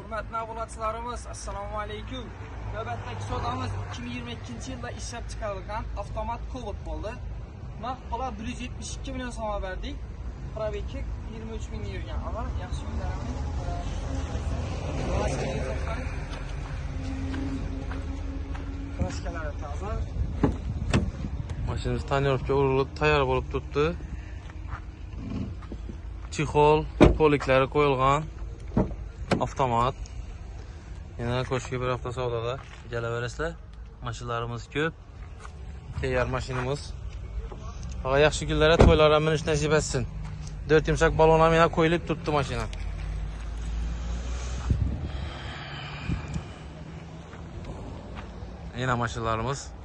Hurmatli obunachilarimiz, assalomu alaykum. Navbatdagi sodamiz 2022-yilda ishlab chiqarilgan avtomat Cobalt bo'ldi. Narxi 172 million so'm berdik. Probeki 23 ming yurgan. Avval yaxshi kunlarimiz. Kraskalari toza. Mashinamiz tonirovka urilib, tayyor bo'lib turibdi. Chexol, poliklari qo'yilgan. Avtomat. Yana ko'shki bir hafta savdoda kelaverasizlar. Mashinalarimiz ko'p. Tayyor mashinamiz. Faqa yaxshi kunlarda to'ylarga minish nasib etsin. 4 yumshoq balon ham yana qo'yilib turibdi mashina. Yana mashinalarimiz